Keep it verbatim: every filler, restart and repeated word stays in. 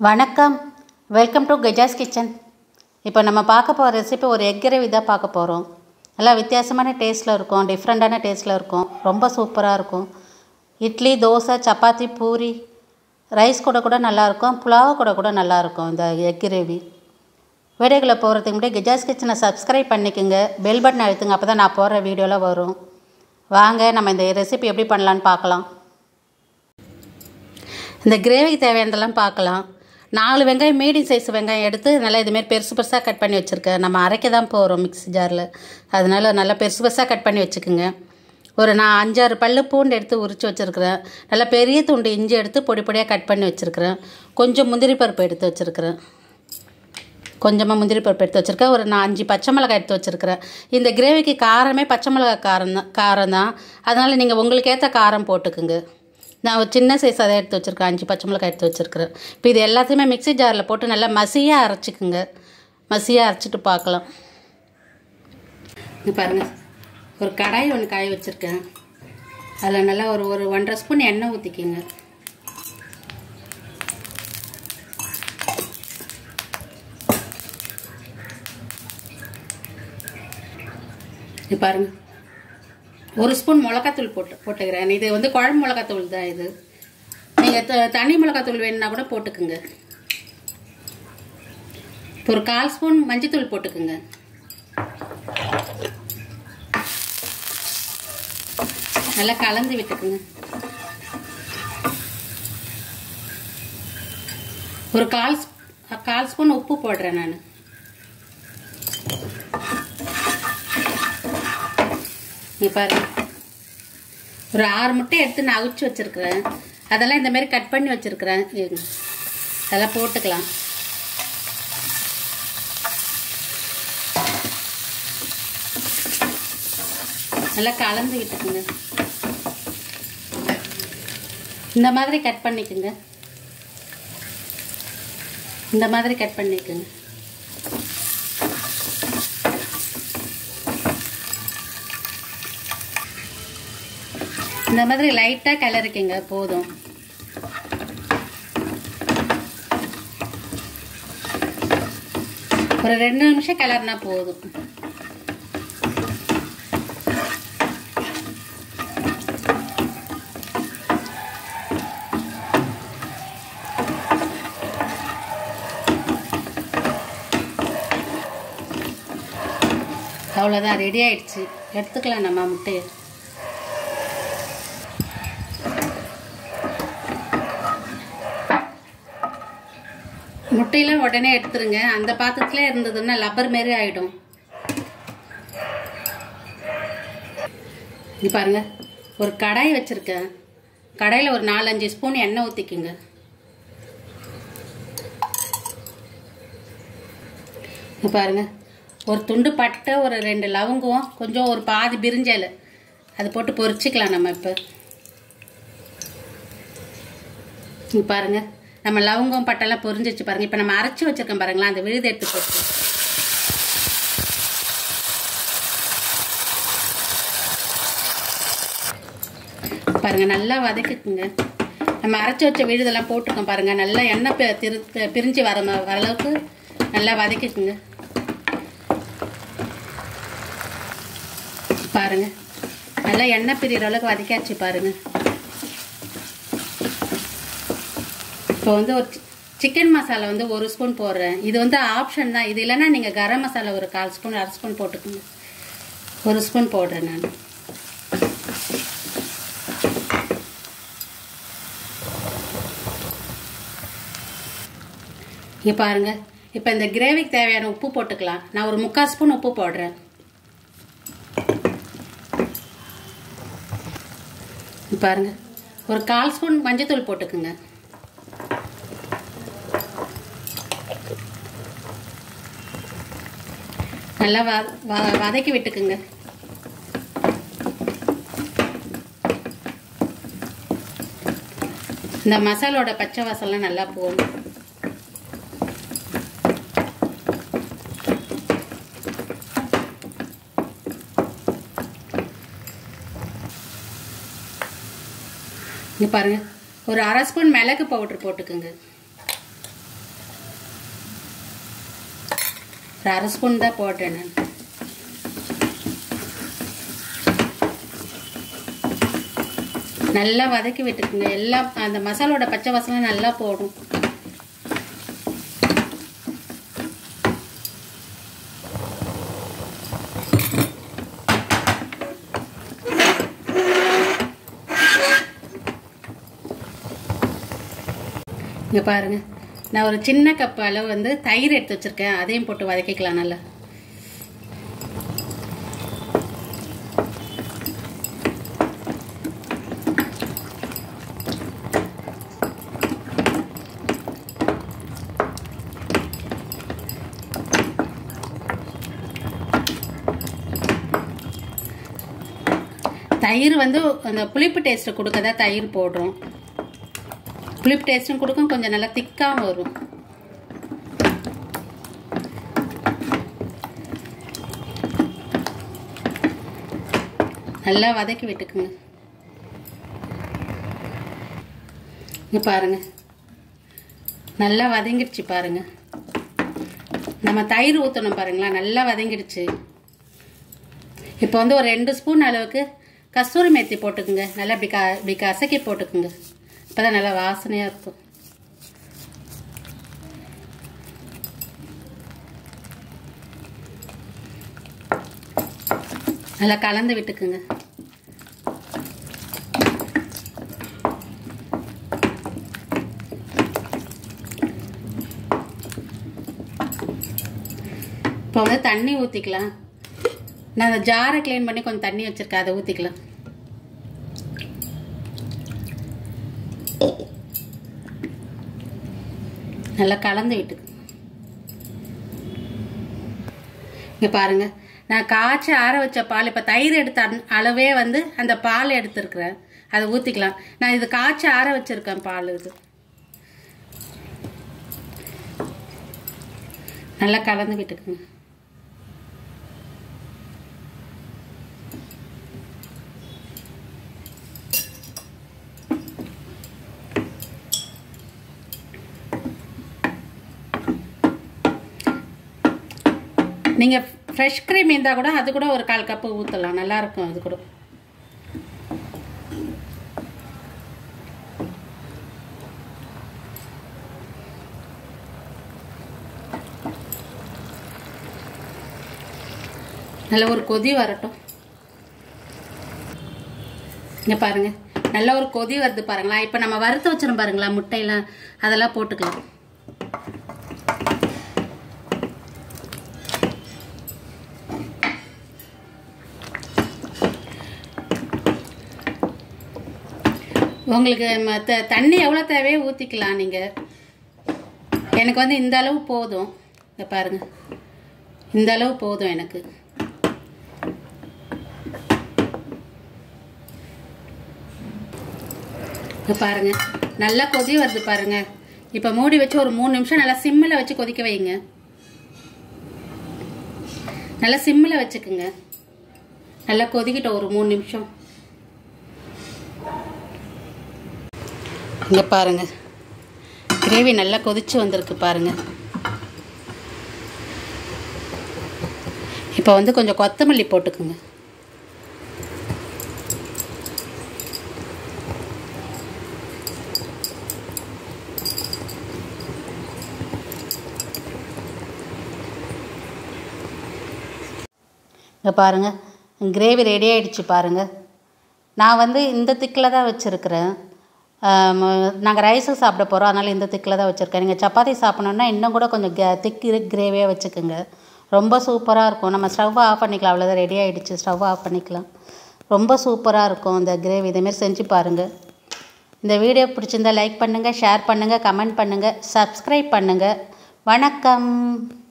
வணக்கம், welcome to Gajas kitchen. இப்போ நம்ம பார்க்க போகிற ரெசிபி ஒரு எக் கிரேவி தான் பார்க்க போகிறோம். நல்லா வித்தியாசமான டேஸ்ட்டில் இருக்கும், டிஃப்ரெண்ட்டான டேஸ்ட்டில் இருக்கும், ரொம்ப சூப்பராக இருக்கும். இட்லி, தோசை, சப்பாத்தி, பூரி, ரைஸ் கூட கூட நல்லாயிருக்கும், புலாவ் கூட கூட நல்லாயிருக்கும் இந்த எக் கிரேவி. வீடியோக்குள்ளே போகிறதுக்கு முன்னாடி கஜாஸ் கிச்சனை சப்ஸ்கிரைப் பண்ணிக்கோங்க, பெல் பட்டன் அழுத்துங்க, அப்போ தான் நான் போடுற வீடியோவில் வரும். வாங்க நம்ம இந்த ரெசிபி எப்படி பண்ணலான்னு பார்க்கலாம். இந்த கிரேவிக்கு தேவையானதெல்லாம் பார்க்கலாம். நாலு வெங்காயம், மீடியம் சைஸ் வெங்காயம் எடுத்து நல்லா இதுமாரி பெருசு பெருசாக கட் பண்ணி வச்சுருக்கேன். நம்ம அரைக்க தான் போகிறோம் மிக்ஸி ஜாரில், அதனால் நல்லா பெருசு பெருசாக கட் பண்ணி வச்சுக்கோங்க. ஒரு நான் அஞ்சாறு பல்லு பூண்டு எடுத்து உரித்து வச்சுருக்கிறேன். நல்லா பெரிய துண்டு இஞ்சி எடுத்து பொடி பொடியாக கட் பண்ணி வச்சுருக்கிறேன். கொஞ்சம் முந்திரி பருப்பு எடுத்து வச்சுருக்கிறேன். கொஞ்சமாக முந்திரி பருப்பு எடுத்து வச்சுருக்கேன். ஒரு நான் அஞ்சு பச்சை மிளகாய் எடுத்து வச்சுருக்கிறேன். இந்த கிரேவிக்கு காரமே பச்சை மிளகாய் காரம் தான் காரம் தான் அதனால் நீங்கள் உங்களுக்கு ஏற்ற காரம் போட்டுக்குங்க. நான் ஒரு சின்ன சைஸ் அதை எடுத்து வச்சுருக்கேன், அஞ்சு பச்சை மிளகாய் எடுத்து வச்சுருக்கிறேன். இப்போ இது எல்லாத்தையுமே மிக்ஸி ஜாரில் போட்டு நல்லா மசியாக அரைச்சிக்குங்க. மசியாக அரைச்சிட்டு பார்க்கலாம். இது பாருங்கள், ஒரு கடாய் ஒன்று காய வச்சுருக்கேன். அதில் நல்லா ஒரு ஒரு ஒன்றரை ஸ்பூன் எண்ணெய் ஊற்றிக்கிங்க. இது பாருங்கள், ஒரு ஸ்பூன் மிளகாத்தூள் போட்டு போட்டுக்கிறேன். இது வந்து குழம்பு மிளகாத்தூள் தான். இது நீங்கள் தனி மிளகாத்தூள் வேணுன்னா கூட போட்டுக்குங்க. இப்போ ஒரு கால் ஸ்பூன் மஞ்சத்தூள் போட்டுக்குங்க. நல்லா கலந்து விட்டுக்குங்க. ஒரு கால் கால் ஸ்பூன் உப்பு போடுறேன் நான். பாருங்க, ஒரு ஆறு முட்டை எடுத்து நான் அவிச்சு வச்சிருக்கிறேன். அதெல்லாம் இந்த மாதிரி கட் பண்ணி வச்சிருக்கிறேன். அதெல்லாம் போட்டுக்கலாம். நல்லா கலந்து விட்டுக்குங்க. இந்த மாதிரி கட் பண்ணிக்குங்க. இந்த மாதிரி கட் பண்ணிக்குங்க. இந்த மாதிரி லைட்டாக கிளறிக்கங்க போதும். ஒரு ரெண்டு நிமிஷம் கிளறினா போதும். அவ்வளோதான், ரெடி ஆயிடுச்சு. எடுத்துக்கலாம் நம்ம முட்டையை. முட்டையெல்லாம் உடனே எடுத்துருங்க. அந்த பாத்திரத்துல இருந்ததுன்னா லப்பர் மாரி ஆகிடும். இது பாருங்க, ஒரு கடாய் வச்சிருக்கேன். கடாயில் ஒரு நாலஞ்சு ஸ்பூன் எண்ணெய் ஊற்றிக்குங்க. இது பாருங்க, ஒரு துண்டு பட்டை, ஒரு ரெண்டு லவங்கம், கொஞ்சம் ஒரு பாதி பிரிஞ்சல் அது போட்டு பொரிச்சிக்கலாம் நம்ம. இப்போ இது பாருங்க, நம்ம லவங்கம் பட்டெல்லாம் பொரிஞ்சிச்சு பாருங்க. இப்போ நம்ம அரைச்சி வச்சிருக்கோம் பாருங்களா, அந்த விழுது எடுத்து போட்டு பாருங்க, நல்லா வதக்கிக்குங்க. நம்ம அரைச்சி வச்ச விழுதெல்லாம் போட்டுருக்கோம் பாருங்க. நல்லா எண்ணெய் திரு பிரிஞ்சு வர வர அளவுக்கு நல்லா வதக்கிக்குங்க. பாருங்க, நல்லா எண்ணெய் பிரிகிற அளவுக்கு வதக்காச்சு பாருங்க. இப்போ வந்து ஒரு சிக்கன் மசாலா வந்து ஒரு ஸ்பூன் போடுறேன். இது வந்து ஆப்ஷன் தான். இது இல்லைன்னா நீங்கள் கரம் மசாலா ஒரு கால் ஸ்பூன் அரை ஸ்பூன் போட்டுக்கோங்க. ஒரு ஸ்பூன் போடுறேன் நான். இங்கே பாருங்கள், இப்போ இந்த கிரேவிக்கு தேவையான உப்பு போட்டுக்கலாம். நான் ஒரு முக்கால் ஸ்பூன் உப்பு போடுறேன். பாருங்கள், ஒரு கால் ஸ்பூன் மஞ்சத்தூள் போட்டுக்குங்க. நல்லா வதக்கி விட்டுக்குங்க. இந்த மசாலோட பச்சை வாசல்லாம் நல்லா போகும். இங்கே பாருங்கள், ஒரு அரை ஸ்பூன் மிளகு பவுடர் போட்டுக்கோங்க. ஒரு அரை ஸ்பூன் தான் போட்டேன் நான். நல்லா வதக்கி விட்டுக்குங்க. எல்லாம் அந்த மசாலோட பச்சை வாசனை நல்லா போடும். இங்கே பாருங்கள், நான் ஒரு சின்ன கப் அளவு வந்து தயிர் எடுத்து வச்சுருக்கேன். அதையும் போட்டு வதக்கிக்கலாம் நல்லா. தயிர் வந்து அந்த புளிப்பு டேஸ்ட்டை கொடுக்க தான் தயிர் போடுறோம். புளிப்பு டேஸ்ட்டும் கொடுக்கும், கொஞ்சம் நல்லா திக்காகவும் வரும். நல்லா வதக்கி விட்டுக்குங்க. இங்கே பாருங்கள், நல்லா வதங்கிடுச்சு பாருங்கள். நம்ம தயிர் ஊற்றணும் பாருங்களா, நல்லா வதங்கிடுச்சு. இப்போ வந்து ஒரு ரெண்டு ஸ்பூன் அளவுக்கு கஸ்தூரி மேத்தி போட்டுக்குங்க. நல்லா இப்படி க இப்படி கசக்கி போட்டுக்குங்க. அப்போ தான் நல்லா வாசனையாக இருக்கும். நல்லா கலந்து விட்டுக்குங்க. இப்போ வந்து தண்ணி ஊற்றிக்கலாம். நான் அந்த ஜாரை க்ளீன் பண்ணி கொஞ்சம் தண்ணி வச்சுருக்கேன், அதை ஊற்றிக்கலாம். நல்லா கலந்து விட்டுக்கு. இங்கே பாருங்கள், நான் காய்ச்சி ஆற வச்ச பால், இப்போ தயிர் எடுத்த அளவே வந்து அந்த பால் எடுத்துருக்குறேன், அதை ஊற்றிக்கலாம். நான் இது காய்ச்சி ஆற வச்சுருக்கேன் பால். இது நல்லா கலந்து விட்டுக்குங்க. நீங்கள் ஃப்ரெஷ் க்ரீம் இருந்தால் கூட அது கூட ஒரு கால் கப்பு ஊற்றலாம், நல்லாயிருக்கும் அது கூட. நல்ல ஒரு கொதி வரட்டும். இங்கே பாருங்கள், நல்ல ஒரு கொதி வருது பாருங்களா. இப்போ நம்ம வறுத்து வச்சிடும் பாருங்களா முட்டையெல்லாம், அதெல்லாம் போட்டுக்கலாம். உங்களுக்கு மற்ற தண்ணி எவ்வளோ தேவையோ ஊற்றிக்கலாம் நீங்கள். எனக்கு வந்து இந்த அளவு போதும். இதை பாருங்கள், இந்த அளவு போதும் எனக்கு. இங்கே பாருங்கள், நல்லா கொதி வருது பாருங்கள். இப்போ மூடி வச்சு ஒரு மூணு நிமிஷம் நல்லா சிம்மில் வச்சு கொதிக்க வைங்க. நல்லா சிம்மில் வச்சுக்குங்க. நல்லா கொதிக்கிட்டோம் ஒரு மூணு நிமிஷம். இங்கே பாருங்கள், கிரேவி நல்லா கொதிச்சு வந்திருக்கு பாருங்கள். இப்போ வந்து கொஞ்சம் கொத்தமல்லி போட்டுக்குங்க. இங்கே பாருங்கள், கிரேவி ரெடி ஆகிடுச்சு பாருங்கள். நான் வந்து இந்த திக்கில் தான் வச்சுருக்கிறேன். நாங்கள் ரைஸு சாப்பிட போகிறோம், அதனால் இந்த திக்கில் தான் வச்சுருக்கேன். நீங்கள் சப்பாத்தி சாப்பிட்ணுன்னா இன்னும் கூட கொஞ்சம் கே திக்கு கிரேவியாக வச்சுக்கோங்க, ரொம்ப சூப்பராக இருக்கும். நம்ம ஸ்டவ்வை ஆஃப் பண்ணிக்கலாம், அவ்வளோதான், ரெடி ஆகிடுச்சு. ஸ்டவ்வை ஆஃப் பண்ணிக்கலாம். ரொம்ப சூப்பராக இருக்கும் இந்த கிரேவி. இதேமாரி செஞ்சு பாருங்கள். இந்த வீடியோ பிடிச்சிருந்தால் லைக் பண்ணுங்கள், ஷேர் பண்ணுங்கள், கமெண்ட் பண்ணுங்கள், சப்ஸ்கிரைப் பண்ணுங்கள். வணக்கம்.